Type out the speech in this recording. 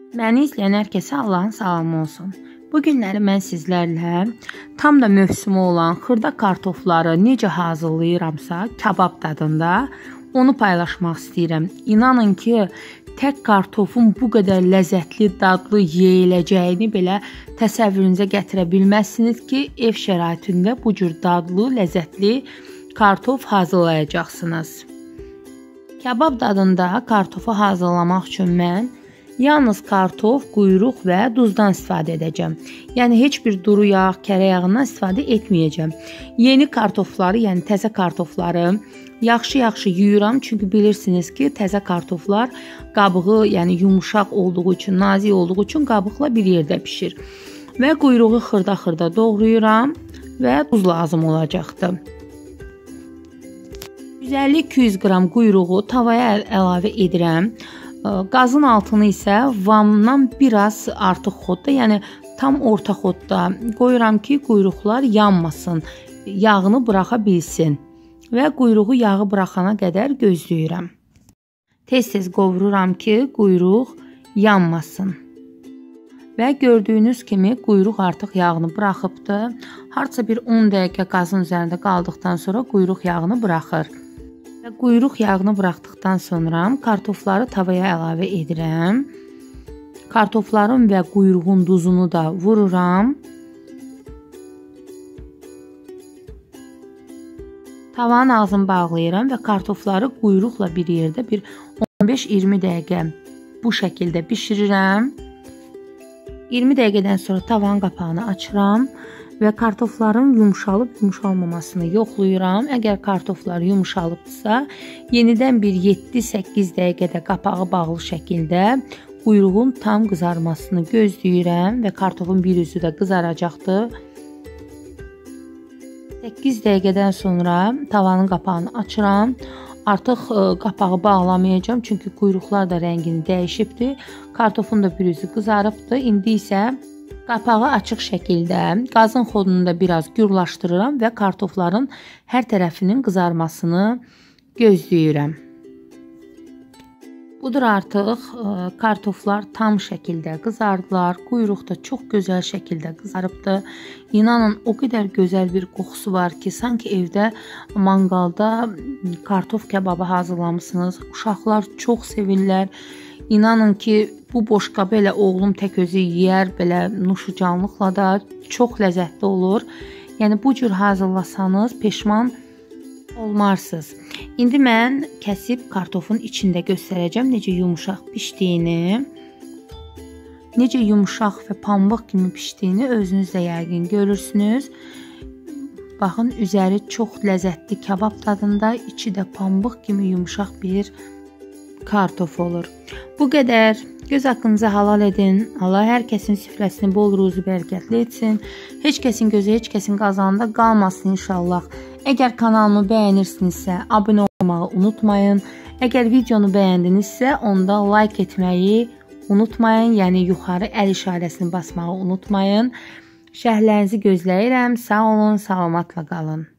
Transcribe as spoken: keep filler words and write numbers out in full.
Məni izləyən hər kəsə Allahın salamı olsun. Bu günləri mən sizlərlə tam da mövsümü olan xırda kartofları necə hazırlayıramsa, kabab dadında onu paylaşmaq istəyirəm. İnanın ki, tək kartofun bu qədər ləzzətli, dadlı yeyiləcəyini belə təsəvvürünüzə gətirə bilməzsiniz ki, ev şəraitində bu cür dadlı, ləzzətli kartof hazırlayacaqsınız. Kabab dadında kartofu hazırlamaq üçün mən yalnız kartof, quyruq və duzdan istifadə edəcəm. Yəni heç bir duru yağ, kərə yağından istifadə etməyəcəm. Yeni kartofları, yəni təzə kartofları yaxşı-yaxşı yuyuram. Çünki bilirsiniz ki, təzə kartoflar qabığı, yəni yumuşaq olduğu üçün, nazik olduğu üçün qabıqla bir yerdə bişir. Və quyruğu xırda-xırda doğrayıram və duz lazım olacaqdır. yüz əlli iki yüz qram quyruğu tavaya əlavə edirəm. Qazın altını isə vamdan biraz artıq xodda, yəni tam orta xodda qoyuram ki, quyruqlar yanmasın, yağını buraxa bilsin və quyruğu yağı buraxana qədər gözləyirəm. Tez-tez qovururam ki, quyruq yanmasın. Və gördüyünüz kimi quyruq artıq yağını buraxıbdır. Harca bir on dəqiqə qazın üzərində qaldıqdan sonra quyruq yağını buraxır. Quyruq yağını buraxdıqdan sonra kartofları tavaya əlavə edirəm. Kartofların və quyruğun duzunu da vururam. Tavanın ağzını bağlayıram və kartofları quyruqla bir yerdə bir on beş iyirmi dəqiqə bu şəkildə bişirirəm. iyirmi dəqiqədən sonra tavanın qapağını açıram və kartofların yumşalıb yumşalmamasını yoxlayıram. Əgər kartoflar yumşalıbsa, yenidən bir yeddi səkkiz dəqiqədə qapağı bağlı şəkildə quyruğun tam qızarmasını gözləyirəm və kartofun bir üzü də qızaracaqdır. səkkiz dəqiqədən sonra tavanın qapağını açıram. Artıq qapağı bağlamayacağam, çünki quyruqlar da rəngini dəyişibdir. Kartofun da bir üzü qızarıbdır. İndi isə qapağı açıq şəkildə qazın xodunu da biraz gürlaşdırıram və kartofların hər tərəfinin qızarmasını gözləyirəm. Budur artıq kartoflar tam şəkildə qızardılar. Quyruq da çox gözəl şəkildə qızarıbdır. İnanın o qədər gözəl bir qoxusu var ki, sanki evdə manqalda kartof kababı hazırlamışsınız. Uşaqlar çox sevirlər. İnanın ki, bu boşqabı elə oğlum tək özü yeyər, belə nuşucanlıqla da çox ləzzətli olur. Yəni bu cür hazırlasanız peşman olmarsınız. İndi mən kəsib kartofun içində göstərəcəm necə yumuşaq pişdiyini. Necə yumuşaq və pambıq kimi pişdiyini özünüz də yəqin görürsünüz. Baxın, üzəri çox ləzzətli kabab dadında, içi də pambıq kimi yumuşaq bir kartof olur. Bu qədər. Göz haqqınızı halal edin. Allah hər kəsin süfrəsini bol ruzi bərəkətli etsin. Heç kəsin gözü, heç kəsin qazanında qalmasın inşallah. Əgər kanalımı bəyənirsinizsə, abunə olmağı unutmayın. Əgər videonu bəyəndinizsə, onda like etməyi unutmayın. Yəni yuxarı əl işarəsini basmağı unutmayın. Şərhlərinizi gözləyirəm. Sağ olun, salamatla qalın.